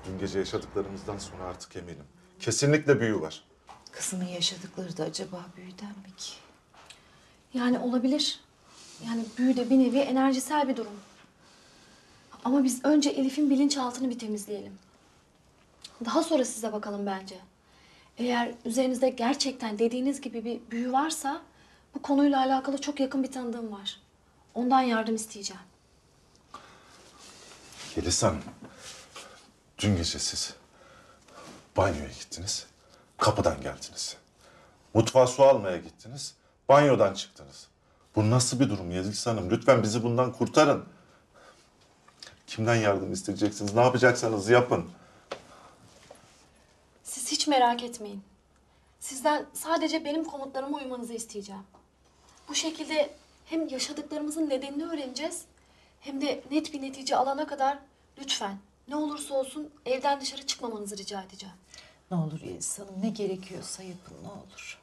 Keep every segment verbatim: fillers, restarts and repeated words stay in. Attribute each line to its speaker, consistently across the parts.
Speaker 1: Dün gece yaşadıklarımızdan sonra artık eminim. Kesinlikle büyü var.
Speaker 2: Kızımın yaşadıkları da acaba büyüden mi ki?
Speaker 3: Yani olabilir. Yani büyü de bir nevi enerjisel bir durum. Ama biz önce Elif'in bilinçaltını bir temizleyelim. Daha sonra size bakalım bence. Eğer üzerinizde gerçekten dediğiniz gibi bir büyü varsa bu konuyla alakalı çok yakın bir tanıdığım var. Ondan yardım isteyeceğim.
Speaker 1: Yeliz Hanım, dün gece siz banyoya gittiniz, kapıdan geldiniz. Mutfağa su almaya gittiniz, banyodan çıktınız. Bu nasıl bir durum Yeliz Hanım? Lütfen bizi bundan kurtarın. Kimden yardım isteyeceksiniz? Ne yapacaksanız yapın.
Speaker 3: Siz hiç merak etmeyin. Sizden sadece benim komutlarıma uymanızı isteyeceğim. Bu şekilde hem yaşadıklarımızın nedenini öğreneceğiz hem de net bir netice alana kadar lütfen ne olursa olsun evden dışarı çıkmamanızı rica edeceğim.
Speaker 2: Ne olur Yeliz Hanım, ne gerekiyorsa yapın ne olur.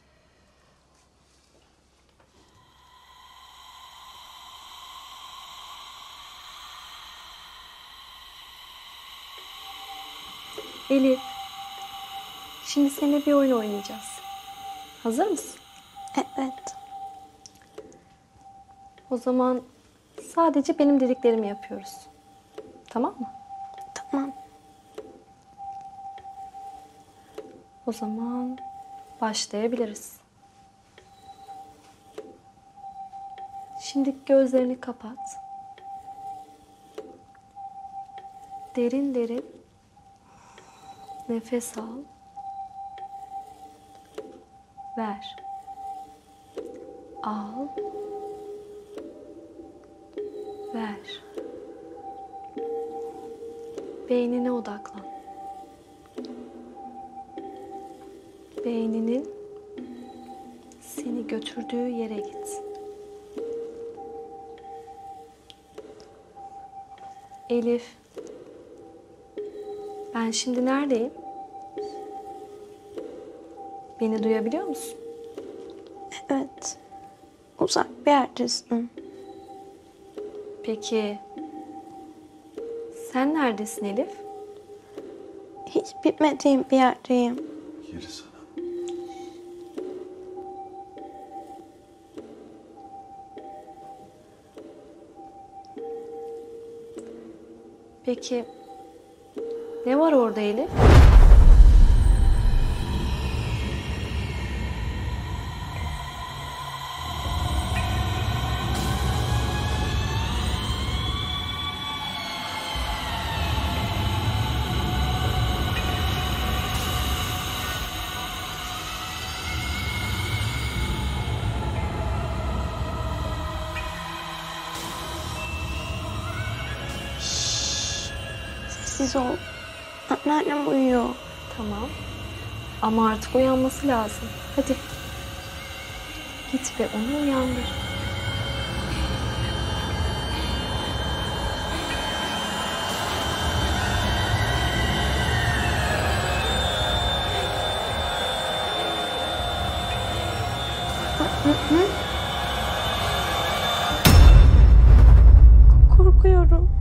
Speaker 3: Elif, şimdi seninle bir oyun oynayacağız. Hazır mısın?
Speaker 4: Evet.
Speaker 3: O zaman sadece benim dediklerimi yapıyoruz. Tamam mı?
Speaker 4: Tamam.
Speaker 3: O zaman başlayabiliriz. Şimdi gözlerini kapat. Derin derin nefes al. Ver. Al. Ver. Beynine odaklan. Beyninin seni götürdüğü yere git. Elif, ben şimdi neredeyim? Beni duyabiliyor musun?
Speaker 4: Evet. Uzak bir yerdesin.
Speaker 3: Peki, sen neredesin Elif?
Speaker 4: Hiç bitmediğim bir yerdeyim.
Speaker 1: Yeliz Hanım.
Speaker 3: Peki, ne var orada Elif?
Speaker 4: Sessiz ol. Anneannem uyuyor.
Speaker 3: Tamam. Ama artık uyanması lazım. Hadi. Git ve onu uyandır.
Speaker 4: Korkuyorum.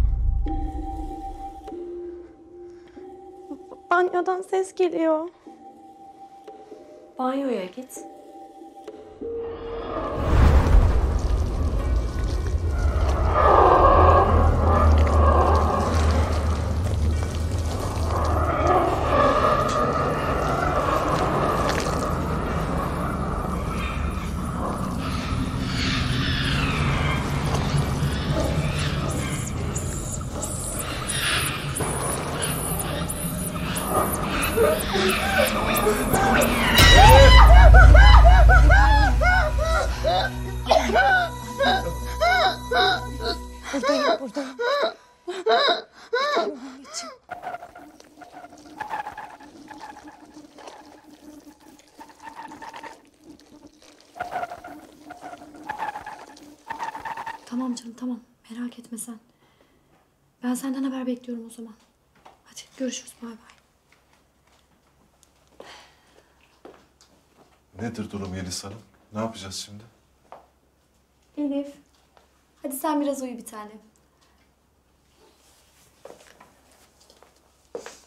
Speaker 4: Banyodan ses geliyor.
Speaker 3: Banyoya git.
Speaker 4: Buradayım, buradayım. Buradayım anneciğim.
Speaker 3: Tamam canım tamam. Merak etme sen. Ben senden haber bekliyorum o zaman. Hadi görüşürüz. Bay bay.
Speaker 1: Nedir durum Yeliz Hanım? Ne yapacağız şimdi?
Speaker 3: Elif. Hadi sen biraz uyu bir tane.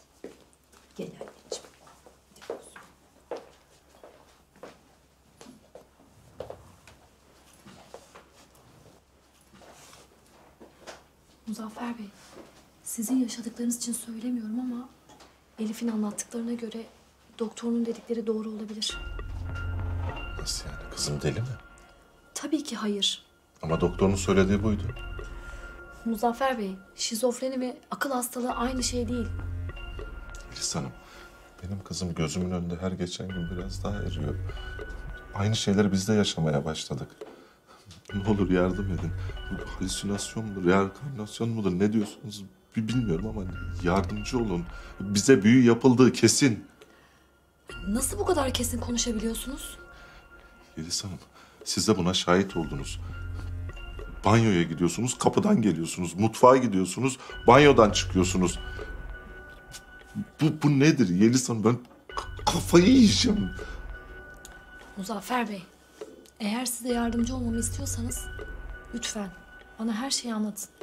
Speaker 3: Muzaffer Bey, sizin yaşadıklarınız için söylemiyorum ama Elif'in anlattıklarına göre doktorunun dedikleri doğru olabilir.
Speaker 1: Nasıl yani? Kızım deli mi?
Speaker 3: Tabii ki hayır.
Speaker 1: Ama doktorun söylediği buydu.
Speaker 3: Muzaffer Bey, şizofreni ve akıl hastalığı aynı şey değil.
Speaker 1: Yeliz Hanım, benim kızım gözümün önünde her geçen gün biraz daha eriyor. Aynı şeyleri biz de yaşamaya başladık. Ne olur yardım edin. Bu halüsinasyon mudur, reenkarnasyon mudur, ne diyorsunuz bir bilmiyorum ama yardımcı olun. Bize büyü yapıldığı kesin.
Speaker 3: Nasıl bu kadar kesin konuşabiliyorsunuz?
Speaker 1: Yeliz Hanım, siz de buna şahit oldunuz. Banyoya gidiyorsunuz, kapıdan geliyorsunuz. Mutfağa gidiyorsunuz, banyodan çıkıyorsunuz. Bu, bu nedir Yeliz Hanım? Ben k- kafayı yiyeceğim.
Speaker 3: Muzaffer Bey, eğer size yardımcı olmamı istiyorsanız lütfen bana her şeyi anlatın.